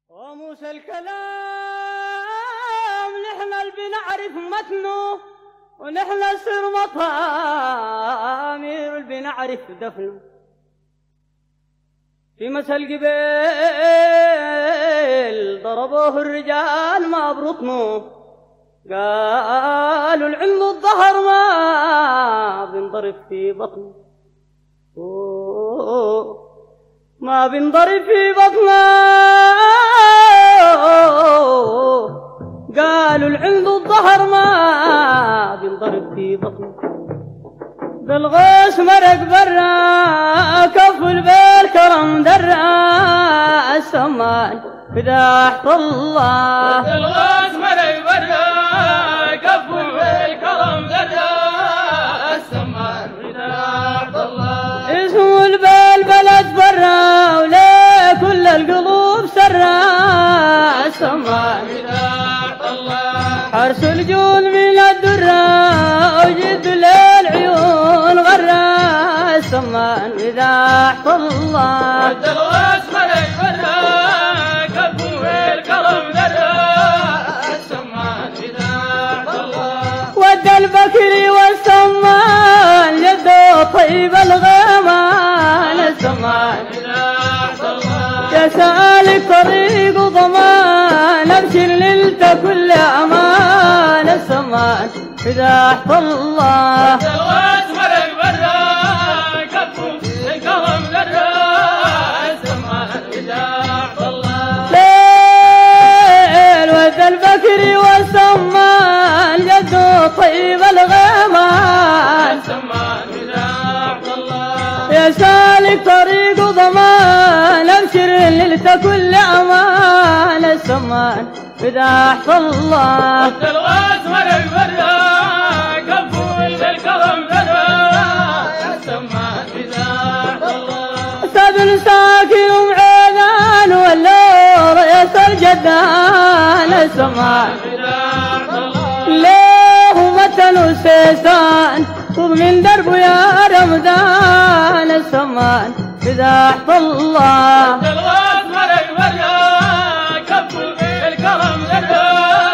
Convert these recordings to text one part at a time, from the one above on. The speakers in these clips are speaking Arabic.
وموسى الكلام نحن اللي بنعرف متنه، ونحن سر مطامير اللي بنعرف دفنه. في مسا القبيل ضربوه الرجال ما برطنه، قالوا العلم الظهر ما بنضرب في بطنه، ما بنضرب في بطنه. قالوا العلم الظهر ما بنضرب في بطنه. بالغوص مرق برا كفل بالكرم درا السمان فداحت الله. بالغوص مرق برا كفل بالكرم درا السمان فداحت الله. اسم البلد برا ولا كل القلوب سرا السمان فداحت الله. حرس الجود من الدرا وجد للعيون غرا السمان فداحت الله. بالغوص مرق برا كفل بالكرم درا السمان فداحت الله. ود البكري والسمان يده طيب الغمان السمان فداحت الله. يا سالك طريق ضمان ابشر ليلته كل امان السمان فداحت الله. بالغوص مرق برا كفل بالكرم درا السمان فداحت الله. ليل ود البكري والسمان يده طيب الغمان السمان فداحت الله. يا سالك طريق ضمان ابشر ليلته كل امان السمان فداحت الله. بالغوص مرق برا كفل بالكرم درا السمان فداحت الله. ساد ساكن ومعينان والنور يسر جدان السمان فداحت الله. ليه متن وسيسان خذ من دربه يا رمضان السمان فداحت الله. بالغوص مرق برا كفل بالكرم درا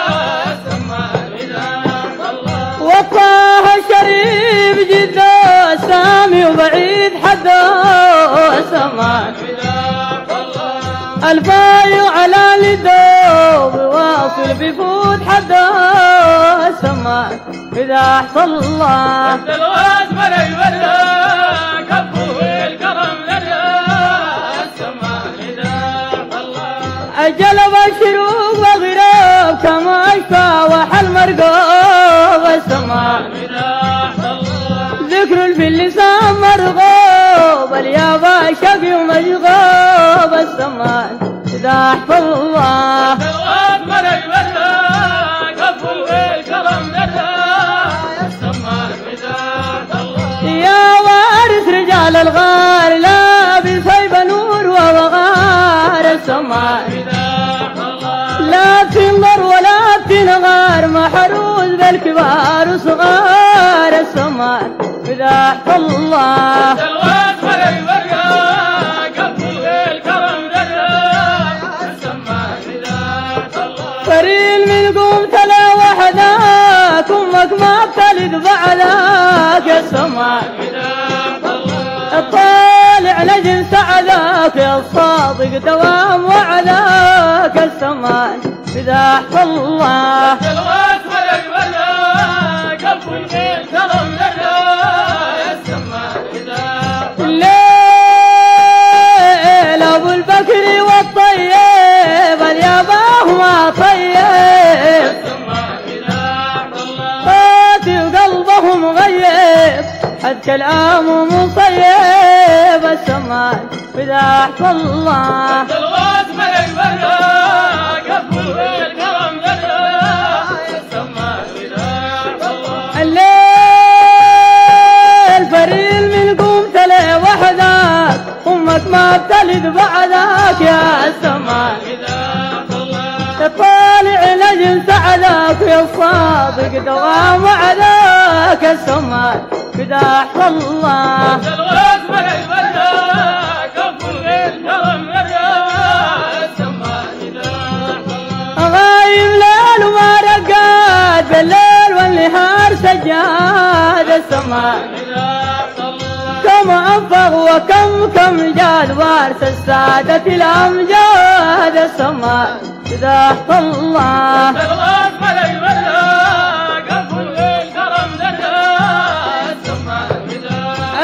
السمان فداحت الله. وطاه الشريف جده سامي وبعيد حده السمان فداحت الله. البايع على الدوب واصل بفوت حده السمان فداحت الله. بالغوص مرق برا كفل بالكرم درا السمان فداحت الله. الجلب الشروق وغراب كما اشفى وحل مرقوب السمان فداحت الله. ذكر في اللسان مرغوب اليابا شقي ومشغوب السمان فداحت الله. بالغوص مرق برا كفل بالكرم درا السمان فداحت الله. يا وارث رجال الغار لا بسيب نور ووغار السمان فداحت الله. لا تنظر ولا تنغار محروز بالكبار وصغار السمان فداحت الله. بالغوص مرق برا كفل بالكرم درا السمان فداحت الله. فريل من قوم تلا وحداك امك ما بتلد بعدك يا السمان فداحت الله. الطالع نجم سعدك يا الصادق دوام وعدك السمان فداحت الله. بالغوص مرق برا كفل بالكرم درا السمان فداحت الله. الليل ابو البكري والطيب الياباه ما طيب السمان فداحت الله. قاتي وقلبهم غيب حد كلام مصيب السمان فداحت الله. بالغوص مرق برا كفل بالكرم درا السمان فداحت الله. الليل فريل من قوم تلي وحدك امك ما بتلد بعدك يا السمان فداحت الله. طالع نجم سعدك يا الصادق دوام وعدك السمان فداحت الله. بالغوص مرق برا كفل بالكرم درا السمان فداحت جاد السمان مداح الله كم أنفق وكم جاد وارث السادة الأمجاد السمان مداح الله الغاز ملك برا قفل الكرم درا السمان مداح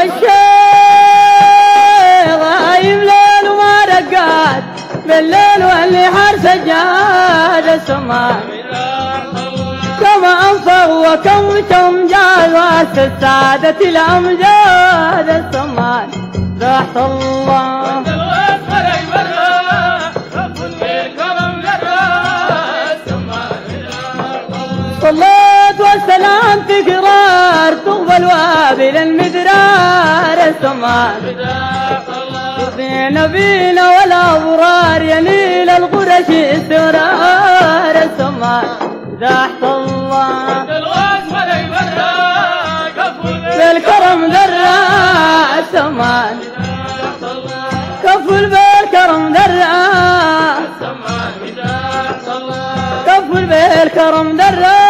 الشيخ غايب ليل وما رقاد بالليل واللي حار سجاد السمان مداح الله كم أنفق وكم جاد وارث السادة الأمجاد السمان تحت الله الغاز ملك برا قفل الكرم درا السمان مداح الله صليت والسلام تكرار تقبل وابل المدرار السمان مداح الله في نبينا والأبرار ينيل القرش استمرار السمان تحت الله الغاز ملك برا قفل بالكرم ذرة السمان مداح الله كفل بالكرم ذرة السمان مداح الله كفل بالكرم ذرة